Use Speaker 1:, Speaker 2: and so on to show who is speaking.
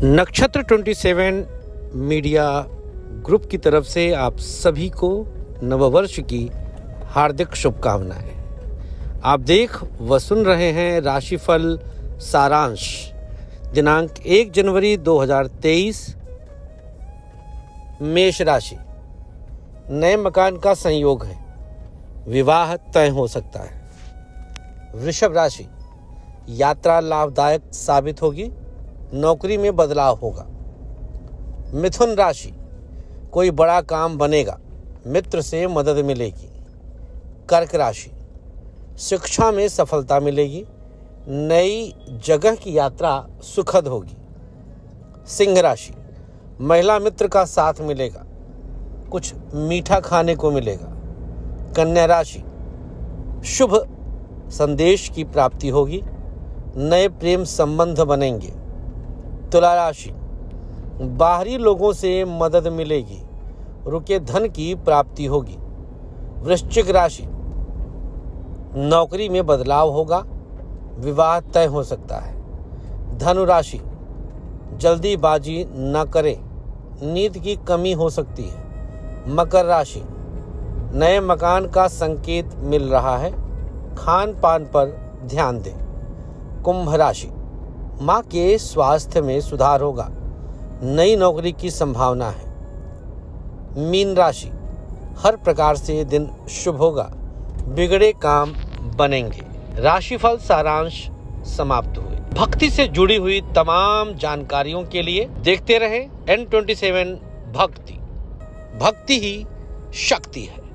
Speaker 1: नक्षत्र 27 media group की तरफ से आप सभी को नववर्ष की हार्दिक शुभकामनाएं। आप देख व सुन रहे हैं राशिफल सारांश दिनांक 1 जनवरी 2023। मेष राशि, नए मकान का संयोग है, विवाह तय हो सकता है। वृषभ राशि, यात्रा लाभदायक साबित होगी, नौकरी में बदलाव होगा। मिथुन राशि, कोई बड़ा काम बनेगा, मित्र से मदद मिलेगी। कर्क राशि, शिक्षा में सफलता मिलेगी, नई जगह की यात्रा सुखद होगी। सिंह राशि, महिला मित्र का साथ मिलेगा, कुछ मीठा खाने को मिलेगा। कन्या राशि, शुभ संदेश की प्राप्ति होगी, नए प्रेम संबंध बनेंगे। तुला राशि, बाहरी लोगों से मदद मिलेगी, रुके धन की प्राप्ति होगी। वृश्चिक राशि, नौकरी में बदलाव होगा, विवाह तय हो सकता है। धनु राशि, जल्दीबाजी न करें, नींद की कमी हो सकती है। मकर राशि, नए मकान का संकेत मिल रहा है, खान पान पर ध्यान दें। कुंभ राशि, मां के स्वास्थ्य में सुधार होगा, नई नौकरी की संभावना है। मीन राशि, हर प्रकार से दिन शुभ होगा, बिगड़े काम बनेंगे। राशिफल सारांश समाप्त हुए। भक्ति से जुड़ी हुई तमाम जानकारियों के लिए देखते रहें N27 भक्ति ही शक्ति है।